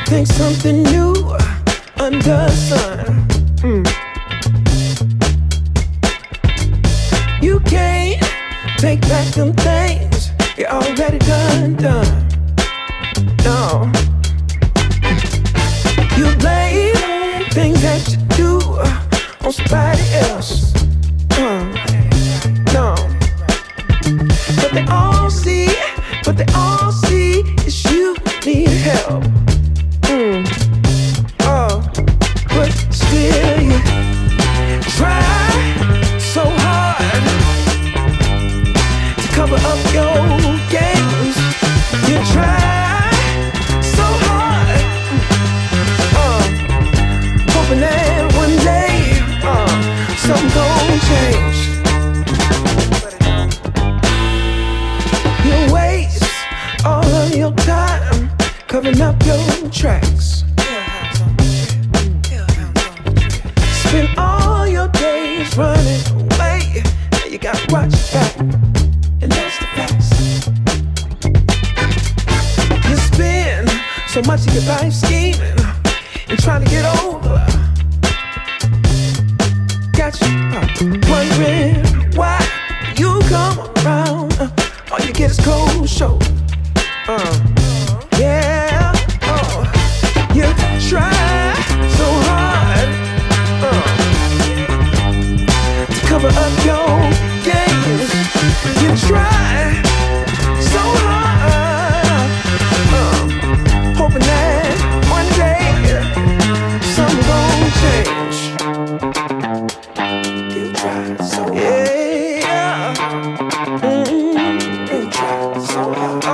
think something new under the sun. You can't take back them things you already done. No. You blame things that you do on somebody else. No. But they all see is you need help. Oh, but still you try so hard to cover up your games. You try so hard, hoping that one day something gon' change. You waste all of your time covering up your tracks. Spend all your days running away. Now you gotta watch your back, and that's the facts. You spend so much of your life scheming and trying to get over. Got you wondering why you come around. All you get is cold shoulder. Yeah, you try so hard to cover up your games. You try so hard, hoping that one day something gon' change. You try so hard. Yeah, you try so hard.